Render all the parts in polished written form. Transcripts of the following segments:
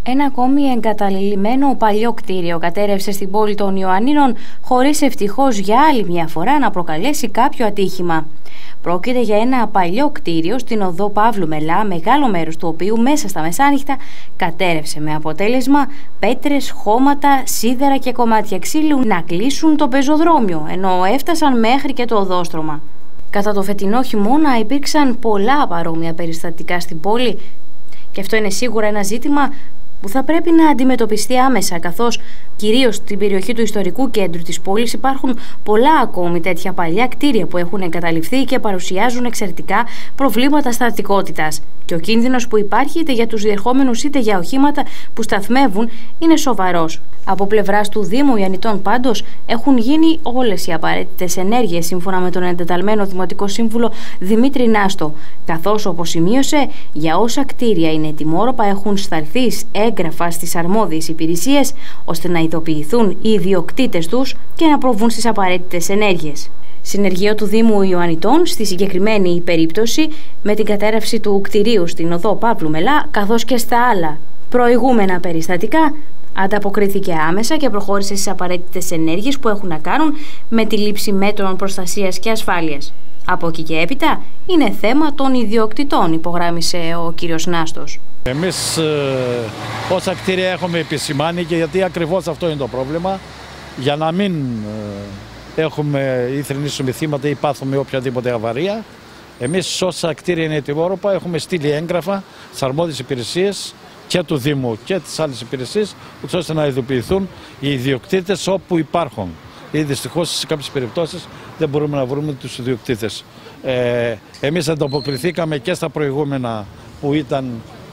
Ένα ακόμη εγκαταλειμμένο παλιό κτίριο κατέρευσε στην πόλη των Ιωαννίνων, χωρίς ευτυχώς για άλλη μια φορά να προκαλέσει κάποιο ατύχημα. Πρόκειται για ένα παλιό κτίριο στην οδό Παύλου Μελά, μεγάλο μέρος του οποίου μέσα στα μεσάνυχτα κατέρευσε, με αποτέλεσμα πέτρες, χώματα, σίδερα και κομμάτια ξύλου να κλείσουν το πεζοδρόμιο, ενώ έφτασαν μέχρι και το οδόστρωμα. Κατά το φετινό χειμώνα υπήρξαν πολλά παρόμοια περιστατικά στην πόλη και αυτό είναι σίγουρα ένα ζήτημα που θα πρέπει να αντιμετωπιστεί άμεσα, καθώς κυρίως στην περιοχή του ιστορικού κέντρου της πόλης υπάρχουν πολλά ακόμη τέτοια παλιά κτίρια που έχουν εγκαταλειφθεί και παρουσιάζουν εξαιρετικά προβλήματα στατικότητας. Και ο κίνδυνος που υπάρχει είτε για τους διερχόμενους είτε για οχήματα που σταθμεύουν είναι σοβαρός. Από πλευράς του Δήμου Ιωαννιτών πάντως έχουν γίνει όλες οι απαραίτητες ενέργειες σύμφωνα με τον εντεταλμένο Δημοτικό Σύμβουλο Δημήτρη Νάστο, καθώς όπως σημείωσε, για όσα κτίρια είναι ετοιμόρροπα έχουν σταλθεί έγγραφα στις αρμόδιες υπηρεσίες ώστε να ειδοποιηθούν οι ιδιοκτήτες τους και να προβούν στις απαραίτητες ενέργειες. Συνεργείο του Δήμου Ιωαννιτών στη συγκεκριμένη περίπτωση με την κατέρευση του κτηρίου στην οδό Παύλου Μελά, καθώς και στα άλλα προηγούμενα περιστατικά, ανταποκρίθηκε άμεσα και προχώρησε στις απαραίτητες ενέργειες που έχουν να κάνουν με τη λήψη μέτρων προστασίας και ασφάλειας. Από εκεί και έπειτα είναι θέμα των ιδιοκτητών, υπογράμμισε ο κύριος Νάστος. Εμείς όσα κτίρια έχουμε επισημάνει, και γιατί ακριβώς αυτό είναι το πρόβλημα, για να μην έχουμε ή θρηνήσουμε θύματα ή πάθουμε οποιαδήποτε αβαρία, εμείς όσα κτίρια είναι ετοιμόρροπα έχουμε στείλει έγγραφα στις αρμόδιες υπηρεσίες και του Δήμου και τις άλλες υπηρεσίες, ώστε να ειδοποιηθούν οι ιδιοκτήτες όπου υπάρχουν. Ή δυστυχώς σε κάποιες περιπτώσεις δεν μπορούμε να βρούμε τους ιδιοκτήτες. Εμείς ανταποκριθήκαμε και στα προηγούμενα που ήταν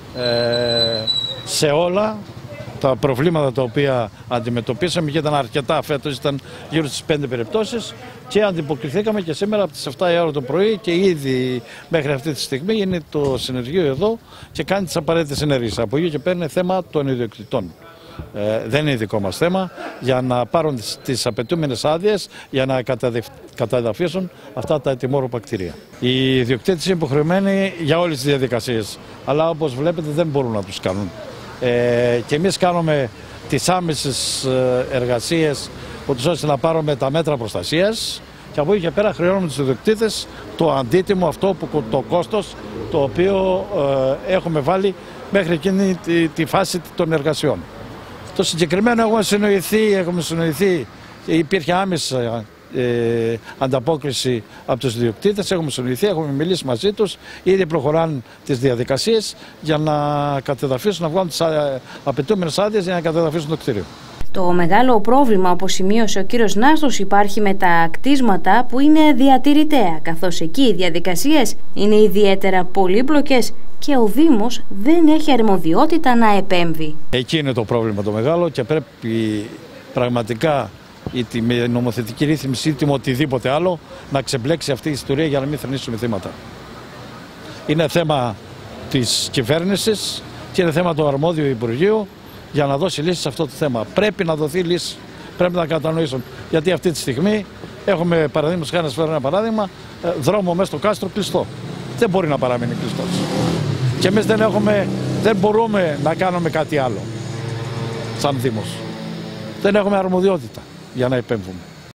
σε όλα τα προβλήματα τα οποία αντιμετωπίσαμε, και ήταν αρκετά, φέτος ήταν γύρω στις 5 περιπτώσεις, και αντιποκριθήκαμε και σήμερα από τις 7 η ώρα το πρωί και ήδη μέχρι αυτή τη στιγμή είναι το συνεργείο εδώ και κάνει τις απαραίτητες ενέργειες. Από εκεί και πέρα είναι θέμα των ιδιοκτητών. Δεν είναι δικό μας θέμα, για να πάρουν τις απαιτούμενες άδειες για να καταδαφίσουν αυτά τα ετοιμόρροπα κτίρια. Οι ιδιοκτήτες είναι υποχρεωμένοι για όλες τις διαδικασίες, αλλά όπως βλέπετε δεν μπορούν να τους κάνουν. Και εμείς κάνουμε τις άμεσες εργασίες ώστε να πάρουμε τα μέτρα προστασίας, και από εκεί και πέρα χρεώνουμε τους ιδιοκτήτες το αντίτιμο, αυτό που το κόστος το οποίο έχουμε βάλει μέχρι εκείνη τη φάση των εργασιών. Το συγκεκριμένο έχουμε συνοηθεί, υπήρχε άμεσα ανταπόκριση από τους ιδιοκτήτες, έχουμε συνοηθεί, έχουμε μιλήσει μαζί τους, ήδη προχωράνε τις διαδικασίες για να κατεδαφίσουν, να βγάλουν τις απαιτούμενες άδειες για να κατεδαφίσουν το κτίριο. Το μεγάλο πρόβλημα, όπως σημείωσε ο κύριος Νάστος, υπάρχει με τα κτίσματα που είναι διατηρητέα, καθώς εκεί οι διαδικασίες είναι ιδιαίτερα πολύπλοκες και ο Δήμος δεν έχει αρμοδιότητα να επέμβει. Εκεί είναι το πρόβλημα το μεγάλο και πρέπει πραγματικά η νομοθετική ρύθμιση ή οτιδήποτε άλλο να ξεμπλέξει αυτή η ιστορία για να μην θρηνήσουμε θύματα. Είναι θέμα της κυβέρνησης και είναι θέμα του αρμόδιου Υπουργείου για να δώσει λύση σε αυτό το θέμα. Πρέπει να δοθεί λύση, πρέπει να κατανοήσουν. Γιατί αυτή τη στιγμή έχουμε, παραδείγματος χάρη, να φέρω ένα παράδειγμα, δρόμο μέσα στο κάστρο κλειστό. Δεν μπορεί να παραμείνει κλειστός. Και εμείς δεν μπορούμε να κάνουμε κάτι άλλο σαν Δήμος. Δεν έχουμε αρμοδιότητα για να επέμβουμε.